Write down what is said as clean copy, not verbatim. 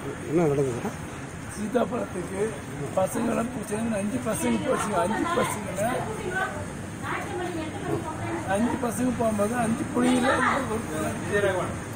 என்ன நடந்ததுன்னா சீதாப்பழத்துக்கு பசங்களாம் சேர்ந்து 5 பசங்க போச்சுங்க. 5 பசங்க போகும்போது 5 புள்ளியில்